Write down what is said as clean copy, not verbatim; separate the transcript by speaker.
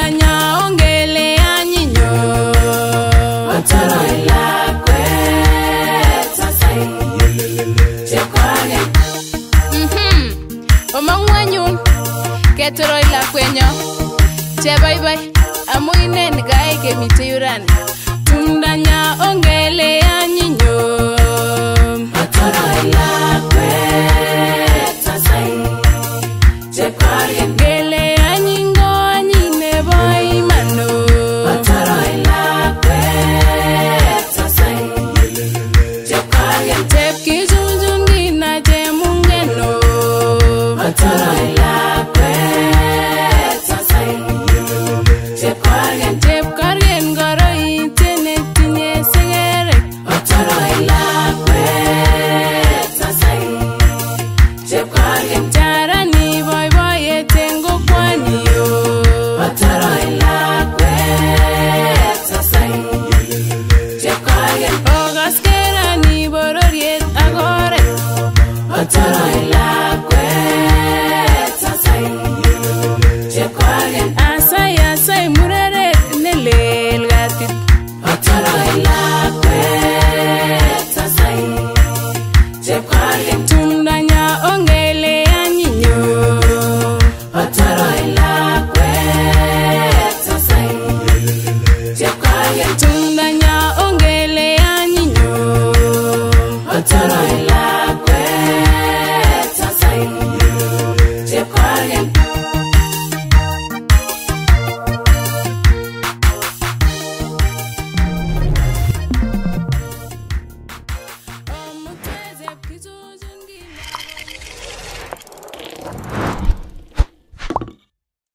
Speaker 1: tumdanya ongele anyinyo
Speaker 2: Otoro ilakwe tasai Chekwage
Speaker 1: Omangwanyun ketoro ilakwenyo Chebaibai amu inen gae kemite yurani tumdanya ongele anyinyo
Speaker 2: Otoro ilakwe tasai Chekwage
Speaker 1: Gele anyingo anyine boy mano
Speaker 2: Otoro ilakwe tasai Chekwage
Speaker 1: Tepki junjun gina jemungeno
Speaker 2: Otoro ilakwe tasai Chekwage
Speaker 1: Tepkargen goro itene tinye segerek
Speaker 2: Otoro ilakwe tasai Chekwage
Speaker 1: Tarani boy boy etengo kwaniyo
Speaker 2: Otoro ilakwe tasai Chekwage
Speaker 1: Ogaskera ni bororiet agore
Speaker 2: Otoro ilakwe tasai Chekwage
Speaker 1: Asay mureret nelel gatit
Speaker 2: Otoro ilakwe tasai Chekwage
Speaker 1: tumdanya ongele anyinyo
Speaker 2: Otoro ilakwe tasai Chekwage
Speaker 1: tumdanya ongele anyinyo
Speaker 2: Otoro ilakwe tasai Chekwage